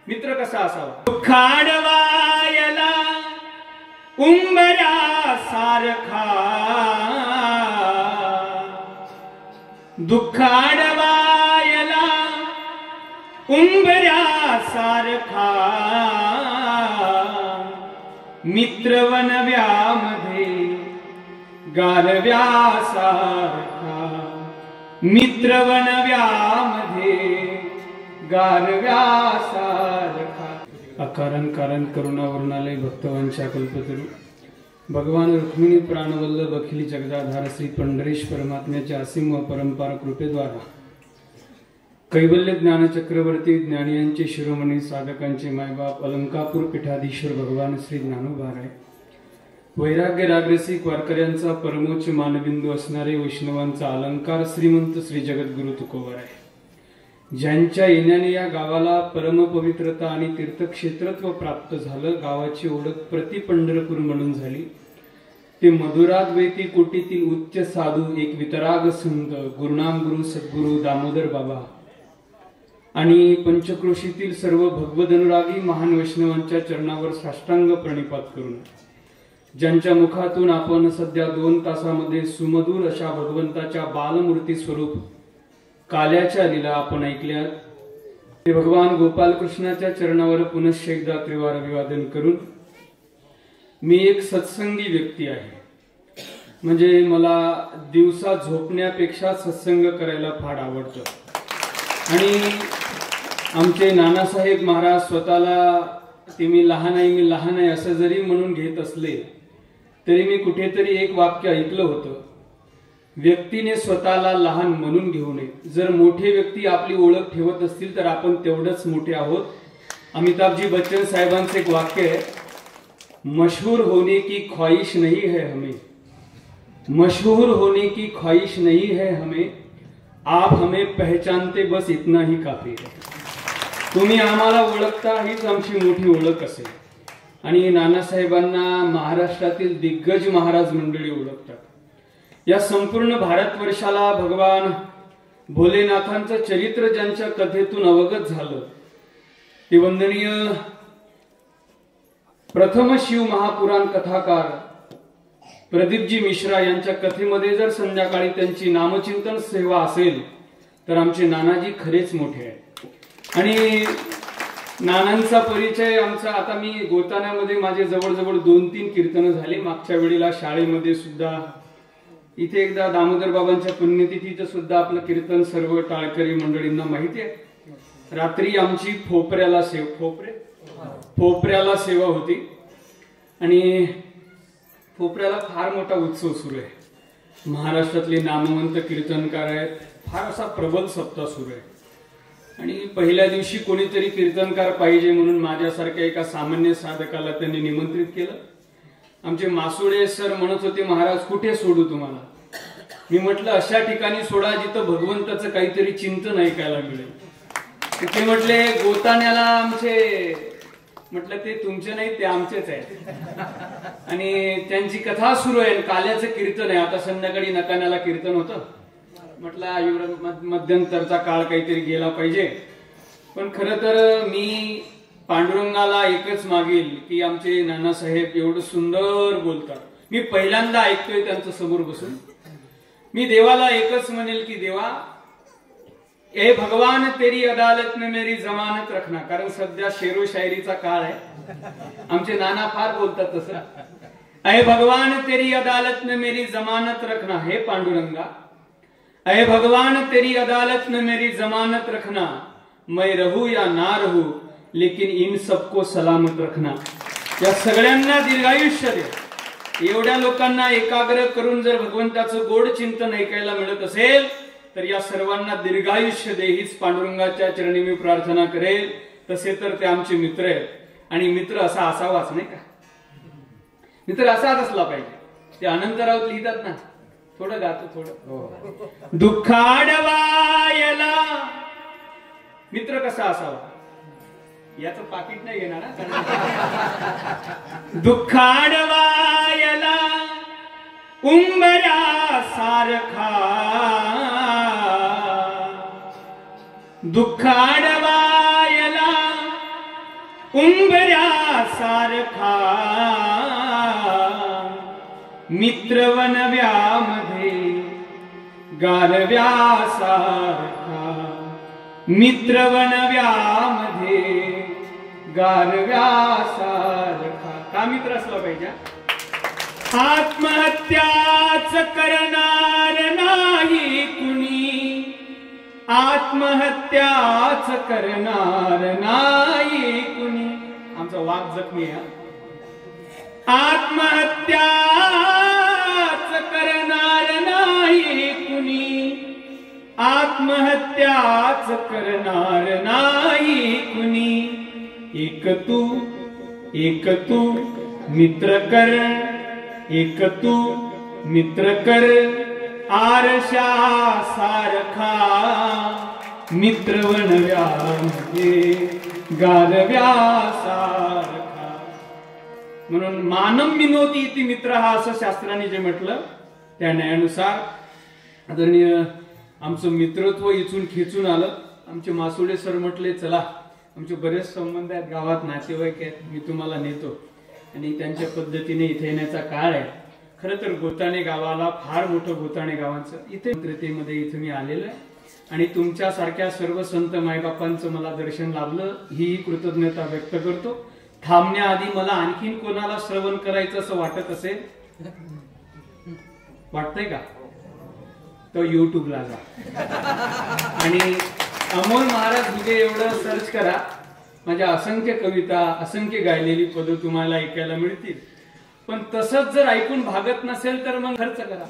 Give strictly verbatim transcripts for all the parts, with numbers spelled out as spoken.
मित्र कसा असावा? दुःखाडवायला उंबऱ्या सारखा, दुःखाडवायला उंबऱ्या सारखा, मित्रवनव्यामध्ये गारव्यासारखा, मित्रवनव्यामध्ये गारव्यासारखा. अकारण कारण करुणावरुणालय भक्तवंशा कल्पतरू भगवान रुक्मिणी प्राणवल्लभ अखिल जगदाधार श्री पंढरीश परमात्म्याच्या असीम व परंपरा कृपेद्वारा कैवल्य ज्ञान चक्रवर्ती ज्ञानियांचे शिरोमणी साधकांचे मायबाप अलंकापूर पीठाधीश्वर भगवान श्री ज्ञानोबाराय, वैराग्य रागरसिक वारकऱ्यांचा परमोच्च मानबिंदू असणारे वैष्णवांचा अलंकार श्रीमंत श्री जगद्गुरु तुकोबाराय, ज्यांच्या येण्याने या गावाला परमपवित्रता आणि तीर्थक्षेत्रत्व प्राप्त झालं, गावाची ओळख प्रति पंढरपूर म्हणून झाली. ते मधुराद्वैती कोटीतील उच्च साधू एक वितराग संत गुरुनाम गुरु सद्गुरु दामोदर बाबा आणि पंचक्रोशीतील सर्व भगवद अनुरागी महान वैष्णवांच्या चरणावर साष्टांग प्रणिपात करून ज्यांच्या मुखातून आपण सध्या दोन तासामध्ये सुमधुर अशा भगवंताच्या बालमूर्ती स्वरूप काल्याच्या लीला आपण ऐकल्यात, ते भगवान गोपालकृष्णाच्या चरणावर पुनश्च एकदा त्रिवार अभिवादन करून मी एक सत्संगी व्यक्ती आहे. म्हणजे मला दिवसा झोपण्यापेक्षा सत्संग करायला फार आवडतं. आणि आमचे नानासाहेब महाराज स्वतःला ते मी लहान आहे मी लहान आहे असं जरी म्हणून घेत असले तरी मी कुठेतरी एक वाक्य ऐकलं होतं, व्यक्तीने स्वतःला लहान म्हणून घेऊ नये. जर मोठे व्यक्ती आपली ओळख ठेवत असतील तर आपण तेवढंच मोठे आहोत. अमिताभजी बच्चन साहेबांचं एक वाक्य आहे, मशहूर होने की ख्वाहिश नहीं है हमें, मशहूर होने की ख्वाहिश नहीं है हमें, आप हमें पहचानते बस इतना ही काफी है. तुम्ही आम्हाला ओळखता हीच आमची मोठी ओळख असेल. आणि नानासाहेबांना महाराष्ट्रातील दिग्गज महाराज मंडळी ओळखतात. या संपूर्ण भारतवर्षाला भगवान भोलेनाथांचं चरित्र ज्यांच्या कथेतून अवगत झालं ते वंदनीय प्रथम शिव महापुराण कथाकार प्रदीपजी मिश्रा यांच्या कथेमध्ये जर संध्याकाळी त्यांची नामचिंतन सेवा असेल तर आमचे नानाजी खरेच मोठे आहेत. आणि नानांचा परिचय आमचा, आता मी गोताण्यामध्ये माझे जवळजवळ दोन तीन कीर्तन झाले. मागच्या वेळेला शाळेमध्ये सुद्धा, इथे एकदा दामोदर बाबांच्या पुण्यतिथीचं सुद्धा आपलं कीर्तन सर्व टाळकरी मंडळींना माहिती आहे. रात्री आमची फोपऱ्याला सेव फोपरे फोपऱ्याला सेवा होती आणि फोपऱ्याला फार मोठा उत्सव सुरू आहे. महाराष्ट्रातले नामवंत कीर्तनकार आहेत, फार असा प्रबल सप्ताह सुरू आहे. आणि पहिल्या दिवशी कोणीतरी कीर्तनकार पाहिजे म्हणून माझ्यासारख्या एका सामान्य साधकाला त्यांनी निमंत्रित केलं. आमचे मासुडे सर म्हणत होते, महाराज कुठे सोडू तुम्हाला? मी म्हटलं अशा ठिकाणी सोडा जिथं भगवंताचं काहीतरी चिंतन ऐकायला मिळेल. ते म्हटले गोताण्याला आमचे, म्हटलं ते तुमचे नाही ते आमचेच आहेत. आणि त्यांची कथा सुरू आहे, काल्याचं कीर्तन आहे. आता संध्याकाळी नकाण्याला कीर्तन होतं. म्हटलं मध्यंतरचा काळ काहीतरी गेला पाहिजे. पण खरं तर मी पांडुरंगाला एकच मागेल की आमचे नानासाहेब एवढं सुंदर बोलतात. मी पहिल्यांदा ऐकतोय त्यांचं समोर बसून. मी देवाला एकच म्हणेल की देवा, ए भगवान तेरी अदालत में मेरी जमानत रखना. कारण सध्या शेरो शायरीचा काळ आहे. आमचे नाना फार बोलतात तसं. ए भगवान तेरी अदालत में मेरी जमानत रखना. हे पांडुरंगा, ए भगवान तेरी अदालत में मेरी जमानत रखना. मैं रहूं या ना रहूं लेकिन इन सबको सलामत रखना. या सगळ्यांना दीर्घायुष्य दे. एवढ्या लोकांना एकाग्र करून जर भगवंताचं गोड चिंतन ऐकायला मिळत असेल तर या सर्वांना दीर्घायुष्य दे हीच पांडुरंगाच्या चरणी मी प्रार्थना करेल. तसे तर ते आमचे मित्र आहेत. आणि मित्र असा असावाच नाही का? मित्र असाच असला पाहिजे. ते अनंत राऊत लिहितात ना, थोडं गातो थोडं. दुःखाडवायला मित्र कसा असावा याचं पाकिट नाही घेणार. दुःखाडवायला उंबऱ्या सारखा, दुःखाडवायला उंबऱ्या सारखा मित्रवनव्यामध्ये गारव्या सारखा मित्रवनव्यामध्ये गारव्या सारखा. का मित्र असला पाहिजे? आत्महत्याच करणार नाही कुणी, आत्महत्याच करणार नाही कुणी. आमचा वाघ जखमी आहे. आत्महत्याच करणार नाही कुणी, आत्महत्याच करणार नाही कुणी. एक तू एक तू मित्र कर, एक तू मित्र कर आरशा सारखा मित्रवनव्यामध्ये गारव्या सारखा. म्हणून मानम विनोदी इति मित्र हा असं शास्त्राने जे म्हटलं त्या न्यायानुसार आदरणीय आमचं मित्रत्व इथून खेचून आलं. आमचे मासुडे सर म्हटले चला आमचे बरेच संबंध आहेत गावात, नातेवाईक आहेत, मी तुम्हाला नेतो. आणि त्यांच्या पद्धतीने इथे येण्याचा काळ आहे. खरं तर गोताणे गावाला फार मोठं गोताणे गावांचं इथे मित्रतेमध्ये इथे मी आलेलं आहे. आणि तुमच्यासारख्या सर्व संत मायबापांचं मला दर्शन लाभलं ही कृतज्ञता व्यक्त करतो. थांबण्याआधी मला आणखीन कोणाला श्रवण करायचं असं वाटत असेल, वाटतंय का? तो युट्यूबला जा आणि अमोल महाराज हुगे एवढं सर्च करा. माझ्या असंख्य कविता, असंख्य गायलेली पदं तुम्हाला ऐकायला मिळतील. पण तसंच जर ऐकून भागत नसेल तर मग खर्च करा.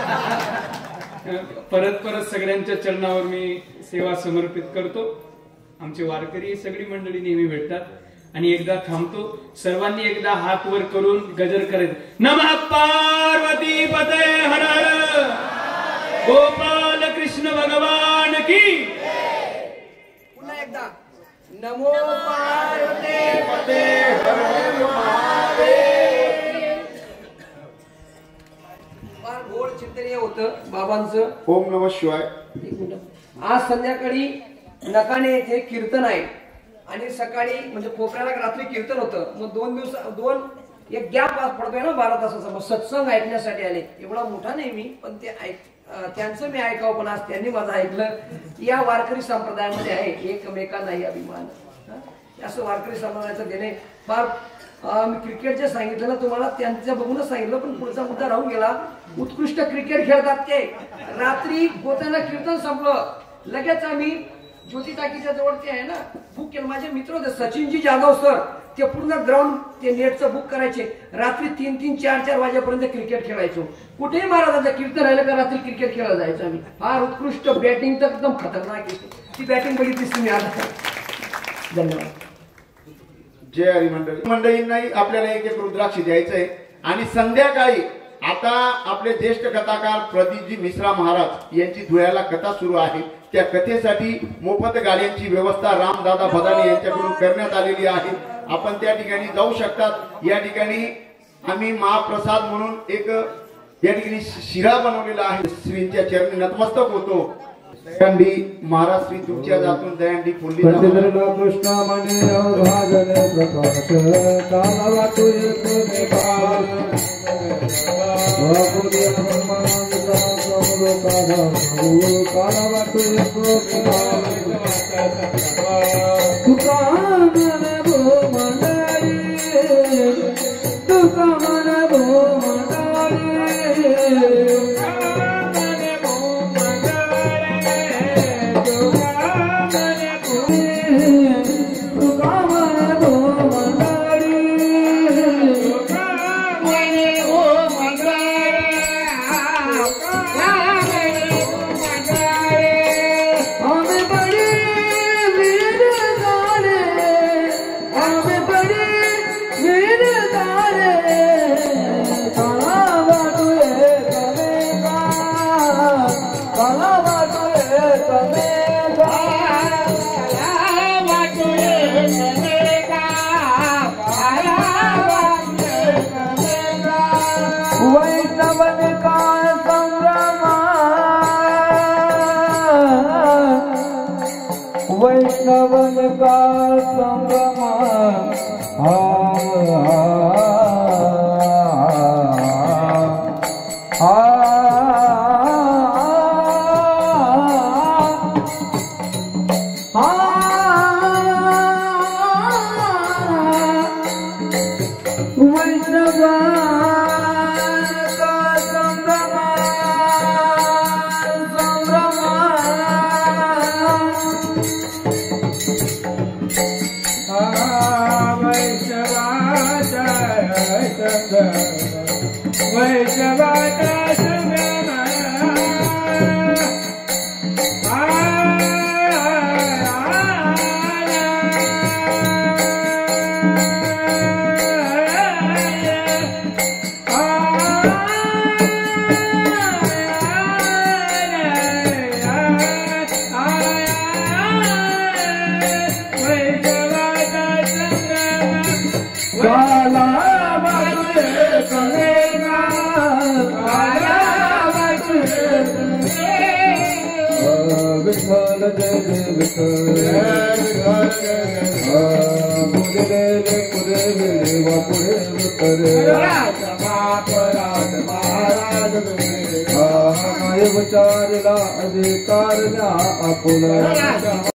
परत परत सगळ्यांच्या चरणावर मी सेवा समर्पित करतो. आमचे वारकरी सगळी मंडळी नेहमी भेटतात. आणि एकदा थांबतो, सर्वांनी एकदा हात वर करून गजर करायचं. नमः पार्वती पते हर हर गोपाल कृष्ण भगवान की. पुन्हा एकदा नमो पार्वती पते हर हर महादेव. फार गोड चिंतन होतं बाबांचं. ओम नमः शिवाय. एक मिनिट. आज संध्याकाळी नकाणे येथे कीर्तन आहे आणि सकाळी म्हणजे कोकणाला रात्री कीर्तन होतं. मग दोन दिवस दोन एक गॅप पडतोय ना बारा तासाचा. मग सत्संग ऐकण्यासाठी आले. एवढा मोठा नाही मी, पण ते ऐक त्यांचं मी ऐकावं. पण आज त्यांनी माझं ऐकलं. या वारकरी संप्रदायामध्ये आहे एकमेकांनाही अभिमान. असं वारकरी संप्रदायाचं देणे फार. मी क्रिकेट जे सांगितलं ना तुम्हाला त्यांचं बघूनच सांगितलं, पण पुढचा मुद्दा राहून गेला. उत्कृष्ट क्रिकेट खेळतात ते. रात्री गोत्यांना कीर्तन संपलं, लगेच आम्ही ज्योती टाकीच्या जवळ ते आहे ना बुक केलं. माझे मित्र होते सचिनजी जाधव सर, ते पूर्ण ग्राउंड ते नेटचं बुक करायचे. रात्री तीन तीन चार चार वाजेपर्यंत क्रिकेट खेळायचो. कुठेही महाराजांचं कीर्तन राहिलं का रात्री क्रिकेट खेळायला जायचं आम्ही. फार उत्कृष्ट बॅटिंग तर एकदम खतरनाक. ती बॅटिंग बघितलीच तुम्ही आज. धन्यवाद. जय हरी मंडळी. मंडळींनाही आपल्याला एक एक रुद्राक्ष द्यायचंय. आणि संध्याकाळी आता आपले ज्येष्ठ कथाकार प्रदीपजी मिश्रा महाराज यांची धुळ्याला कथा सुरू आहे. त्या कथेसाठी मोफत गाड्यांची व्यवस्था रामदादा भदाने यांच्याकडून करण्यात आलेली आहे. आपण त्या ठिकाणी जाऊ शकतात. या ठिकाणी आम्ही महाप्रसाद म्हणून एक या ठिकाणी शिरा बनवलेला आहे. श्रींच्या चरणी नतमस्तक होतो. दयांडी महाराज श्री तुमच्या जातून दयांडी फुलली. कृष्ण म्हणे भाजन प्रकाश काला वाटू काला वाटू तुका मन भो मंडळी तुका मन भो मंडळी Come विठ्ठल जय जय विठ्ठल पुरे पुरे वेळे वापुरे उतरे महाराज विचारला अधिकार आपुला